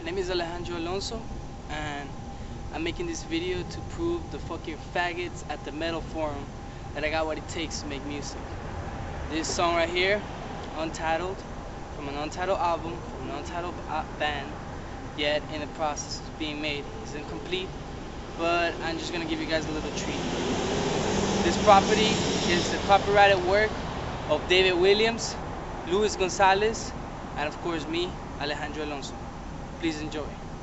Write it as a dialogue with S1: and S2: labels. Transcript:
S1: My name is Alejandro Alonso, and I'm making this video to prove the fucking faggots at the metal forum that I got what it takes to make music. This song right here, Untitled, from an untitled album, from an untitled band, yet in the process of being made. It's incomplete, but I'm just gonna give you guys a little treat. This property is the copyrighted work of David Williams, Luis Gonzalez, and of course me, Alejandro Alonso. Please enjoy.